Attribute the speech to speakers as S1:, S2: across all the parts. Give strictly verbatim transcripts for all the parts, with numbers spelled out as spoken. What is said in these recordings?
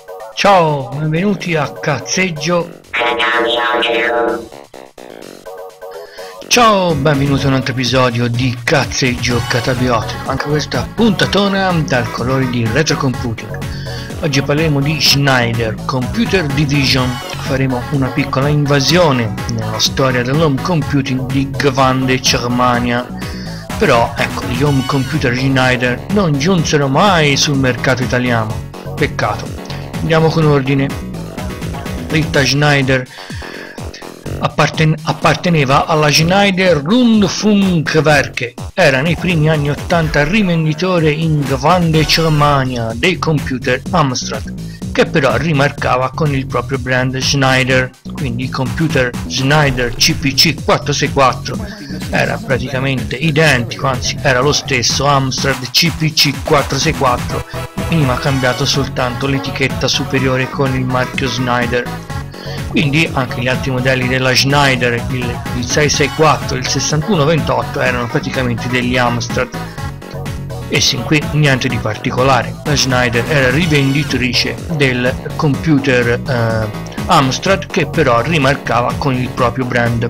S1: Ciao, benvenuti a Cazzeggio. Ciao, benvenuti a un altro episodio di Cazzeggio Catabiotico. Anche questa puntatona dal colore di Retro Computing. Oggi parleremo di Schneider Computer Division. Faremo una piccola invasione nella storia dell'home computing di grande Germania. Però ecco, gli home computer Schneider non giunsero mai sul mercato italiano. Peccato. Andiamo con ordine. Rita Schneider apparten- apparteneva alla Schneider Rundfunkwerke. Era nei primi anni ottanta rivenditore in grande Germania dei computer Amstrad, che però rimarcava con il proprio brand Schneider. Quindi il computer Schneider C P C quattrocentosessantaquattro era praticamente identico, anzi era lo stesso Amstrad C P C quattrocentosessantaquattro, veniva cambiato soltanto l'etichetta superiore con il marchio Schneider. Quindi anche gli altri modelli della Schneider, il, il seicentosessantaquattro e il sessantuno ventotto, erano praticamente degli Amstrad. E sin qui niente di particolare. La Schneider era rivenditrice del computer eh, Amstrad, che però rimarcava con il proprio brand.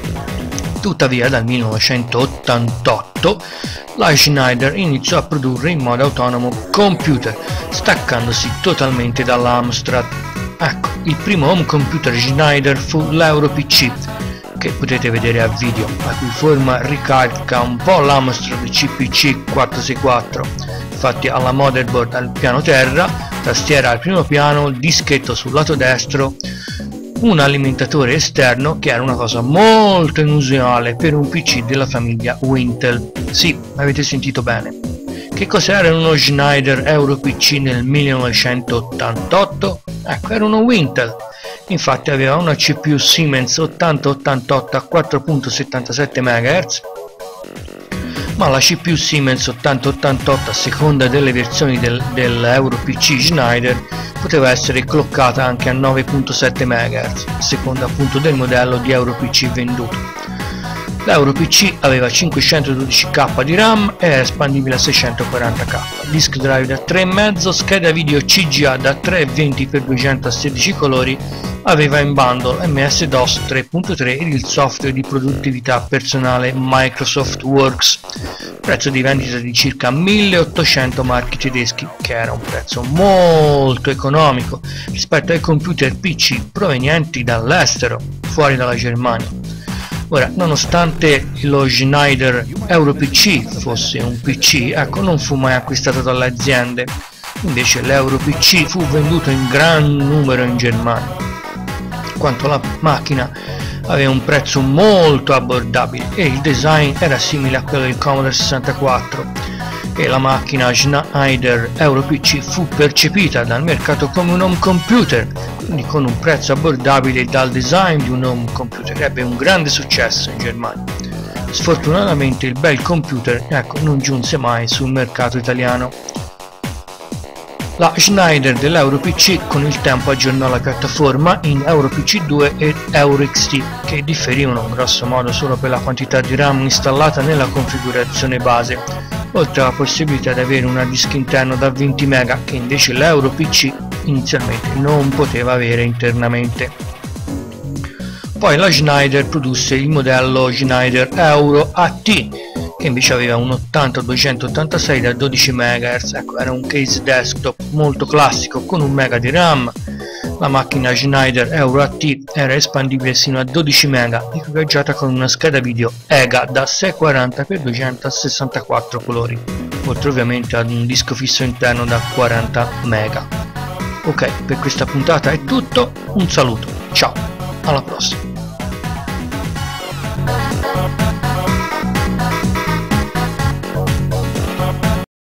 S1: Tuttavia dal millenovecentottantotto la Schneider iniziò a produrre in modo autonomo computer, staccandosi totalmente dalla Amstrad. Ecco, il primo home computer Schneider fu l'EuroPC, che potete vedere a video, la cui forma ricalca un po' l'Amstrad C P C quattrocentosessantaquattro. Infatti alla motherboard al piano terra, tastiera al primo piano, dischetto sul lato destro, un alimentatore esterno, che era una cosa molto inusuale per un P C della famiglia Intel. Sì, avete sentito bene. Che cos'era uno Schneider EuroPC nel millenovecentottantotto? Ecco, era uno Intel. Infatti aveva una C P U Siemens ottanta ottantotto a quattro virgola settantasette megahertz, ma la C P U Siemens ottanta ottantotto, a seconda delle versioni del, dell'EuroPC Schneider, poteva essere cloccata anche a nove virgola sette megahertz, a seconda appunto del modello di EuroPC venduto. L'EuroPC aveva cinquecentododici K di RAM e era espandibile a seicentoquaranta K, disk drive da tre virgola cinque, scheda video C G A da tre virgola venti per duecentosedici colori, aveva in bundle M S DOS tre punto tre e il software di produttività personale Microsoft Works. Prezzo di vendita di circa milleottocento marchi tedeschi, che era un prezzo molto economico rispetto ai computer P C provenienti dall'estero, fuori dalla Germania. Ora, nonostante lo Schneider EuroPC fosse un P C, ecco, non fu mai acquistato dalle aziende. Invece l'EuroPC fu venduto in gran numero in Germania. Quanto alla macchina, aveva un prezzo molto abbordabile e il design era simile a quello del Commodore sessantaquattro, e la macchina Schneider EuroPC fu percepita dal mercato come un home computer, quindi con un prezzo abbordabile dal design di un home computer. Ebbe un grande successo in Germania. Sfortunatamente il bel computer, ecco, non giunse mai sul mercato italiano. La Schneider dell'EuroPC con il tempo aggiornò la piattaforma in EuroPC due e EuroXT, che differivano grosso modo solo per la quantità di RAM installata nella configurazione base, oltre alla possibilità di avere un hard disk interno da venti mega, che invece l'EuroPC inizialmente non poteva avere internamente. Poi la Schneider produsse il modello Schneider Euro A T, che invece aveva un ottanta duecentottantasei da dodici megahertz. Ecco, era un case desktop molto classico con un mega di RAM. La macchina Schneider Euro A T era espandibile sino a dodici mega, equipaggiata con una scheda video E G A da seicentoquaranta per duecentosessantaquattro colori, oltre ovviamente ad un disco fisso interno da quaranta mega. Ok, per questa puntata è tutto, un saluto, ciao, alla prossima.